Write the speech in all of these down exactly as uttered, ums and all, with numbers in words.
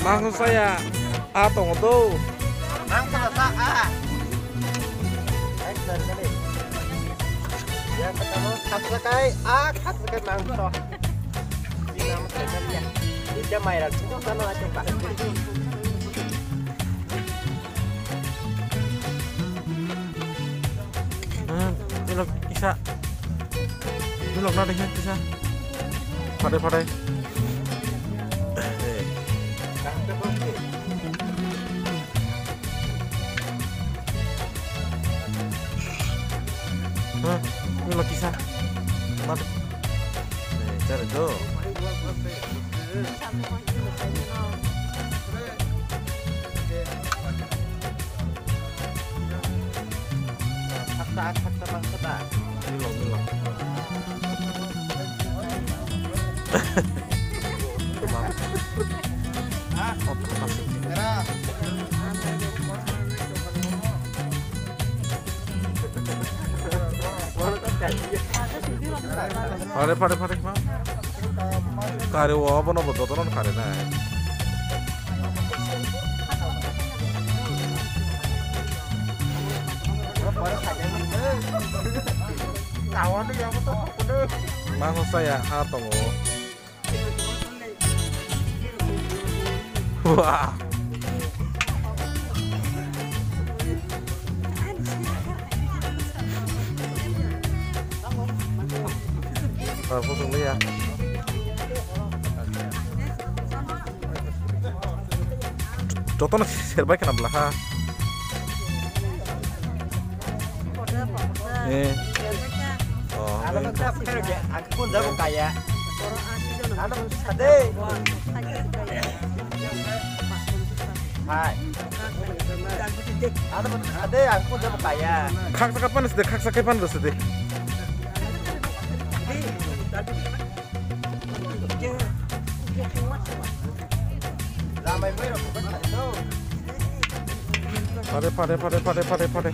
Maksud saya A tunggu tuh. Mang selesai A. Action kali. Yang pertama Katsukai A, Katsukai Mangso. Ini nama sebenarnya. Ini jamai lah. Itu kan aja Pak. Hmm, ilok isa. Ilok nadanya isa. Pade-pade. Hah, ini lagi kisah. Mana? Nih, cari tuh. Fakta, fakta bangsa. Nilong, nilong. Oh, termasuk. Pare pare pare ma. Kare wo apa no bodo tonon kare na. Kawan tuh yang betul betul. Maksud saya A tunggu. Wah. Rồi vô từng ly à. Contohnya serba kena belah. Eh. Oh. Ada kan kayak aku pun dah kaya. Ada ada. Hai. Ada ada aku pun dah kaya. Kak sakit panas deh, kak sakit panas deh. Ramai mai aku kan itu. Pade pade pade pade pade pade.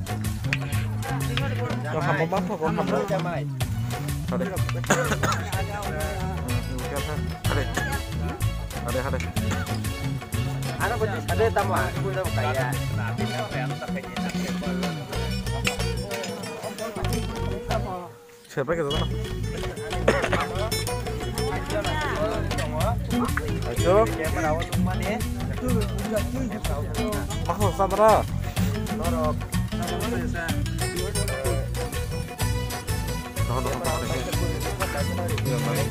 Kau hamba apa kau hamba? Jamai. Pade. Pade. Pade pade. Ada pun ada tamu aku dah kaya. Siapa gitu kan? Ayo. Masuk Sandra. Norok. Noh noh noh. Iya mas.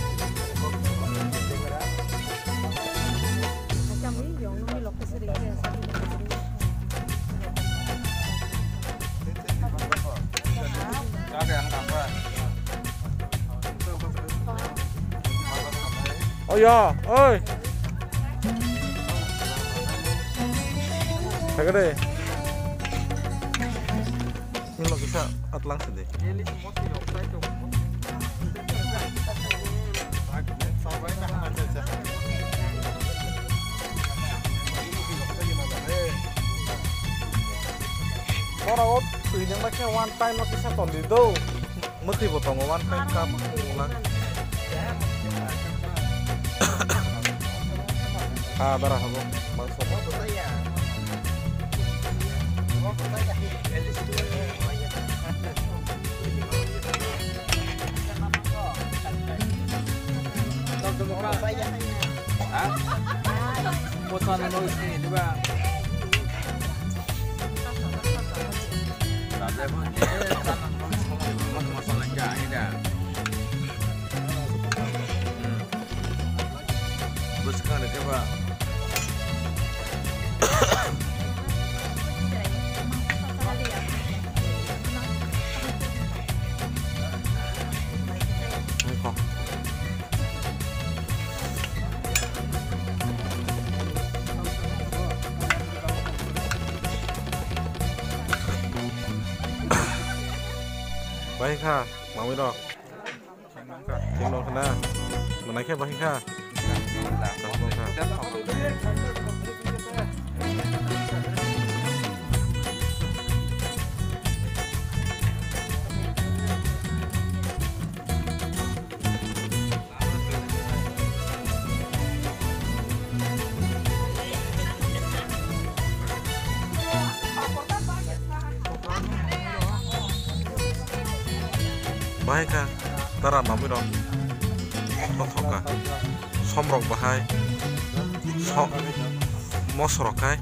Oh ya, oi. Saya deh. Ini lo bisa atlang sedih. Orang ot, ini macam one time lo bisa ton di do. Mesti potong one time kamu ulang. Ah, darah aku. Masuk apa saya? Mau saya. Hah? Bosan nulis ini juga. Ada pun dia tanam nulis masalah ini dah. Terus kan ada coba. Baik kah, mau dok. Tinggal kena, menaiknya baik kah. bahai ka tara nami rok thoka som rok bahai mos rok kai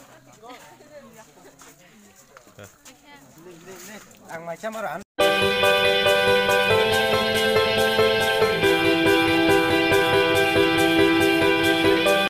Ang macam orang